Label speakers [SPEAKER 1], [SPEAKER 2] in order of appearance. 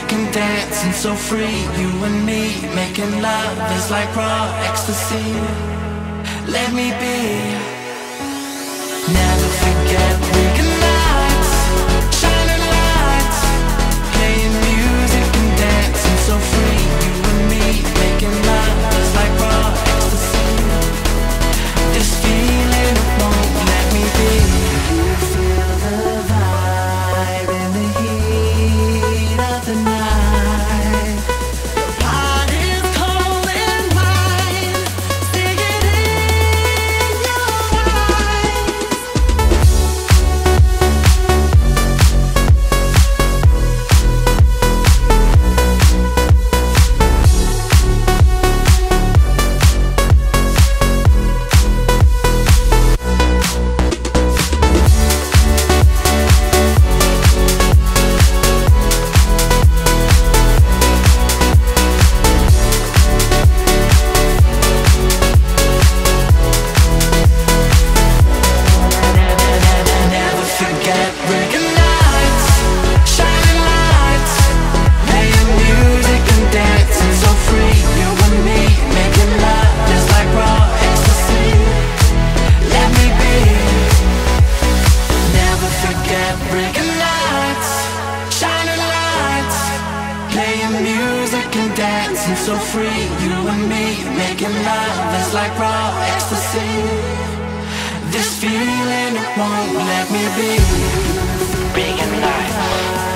[SPEAKER 1] music and dancing so free. You and me making love is like raw ecstasy. Let me be. Never forget Riga Nights, shining lights, playing music and dancing so free. You and me making love is like raw ecstasy. This feeling won't let me be. You feel the vibe in the heat of the night. The party's cold and wide. See it in your eyes. Never forget Riga Nights, shining lights, playing music and dancing so free. You and me making love just like raw ecstasy. Let me be. Never forget Riga Nights, shining lights, playing music and dancing so free. You and me making love is like raw ecstasy. This feeling, it won't let me be. Riga Nights.